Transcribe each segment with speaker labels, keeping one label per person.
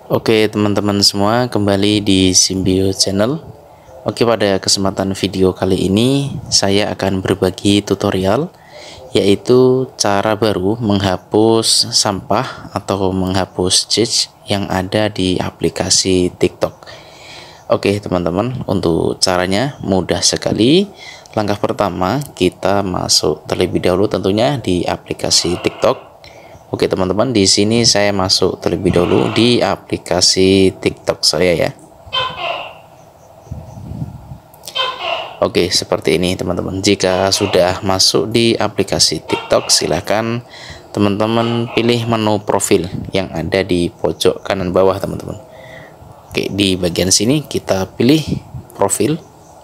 Speaker 1: Oke teman-teman semua, kembali di Simbio Channel. Oke, pada kesempatan video kali ini saya akan berbagi tutorial, yaitu cara baru menghapus sampah atau menghapus cache yang ada di aplikasi TikTok. Oke teman-teman, untuk caranya mudah sekali. Langkah pertama, kita masuk terlebih dahulu tentunya di aplikasi TikTok. Oke teman-teman, di sini saya masuk terlebih dahulu di aplikasi TikTok saya ya. Oke, seperti ini teman-teman. Jika sudah masuk di aplikasi TikTok, silahkan teman-teman pilih menu profil yang ada di pojok kanan bawah teman-teman. Oke, di bagian sini kita pilih profil.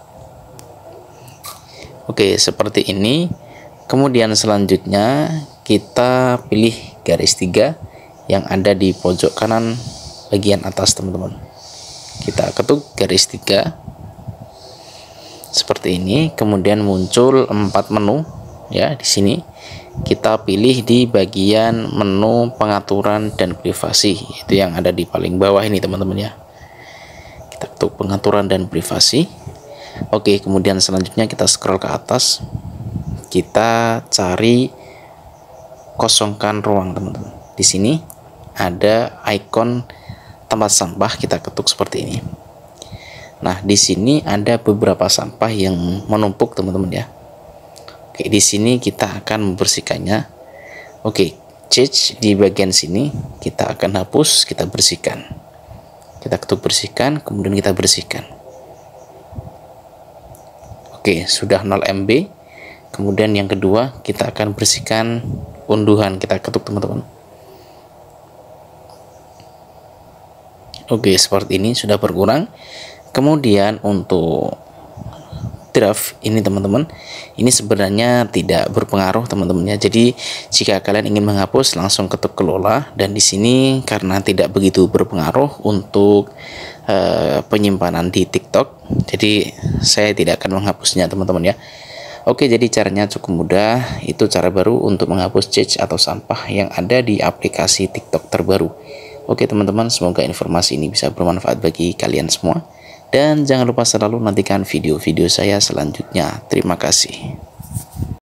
Speaker 1: Oke, seperti ini. Kemudian selanjutnya kita pilih garis 3 yang ada di pojok kanan bagian atas teman-teman. Kita ketuk garis 3 seperti ini, kemudian muncul 4 menu ya. Di sini kita pilih di bagian menu pengaturan dan privasi, itu yang ada di paling bawah ini teman-teman ya. Kita ketuk pengaturan dan privasi. Oke, kemudian selanjutnya kita scroll ke atas, kita cari kosongkan ruang teman-teman. Di sini ada ikon tempat sampah, kita ketuk seperti ini. Nah, di sini ada beberapa sampah yang menumpuk teman-teman ya. Oke, di sini kita akan membersihkannya. Oke, cache di bagian sini kita akan hapus, kita bersihkan. Kita ketuk bersihkan, kemudian kita bersihkan. Oke, sudah 0 MB. Kemudian yang kedua, kita akan bersihkan unduhan, kita ketuk teman-teman. Oke, seperti ini sudah berkurang. Kemudian untuk draft ini teman-teman, ini sebenarnya tidak berpengaruh teman-teman ya. Jadi jika kalian ingin menghapus, langsung ketuk kelola, dan di sini karena tidak begitu berpengaruh untuk penyimpanan di TikTok, jadi saya tidak akan menghapusnya teman-teman ya. Oke, jadi caranya cukup mudah. Itu cara baru untuk menghapus cache atau sampah yang ada di aplikasi TikTok terbaru. Oke teman-teman, semoga informasi ini bisa bermanfaat bagi kalian semua. Dan jangan lupa selalu nantikan video-video saya selanjutnya. Terima kasih.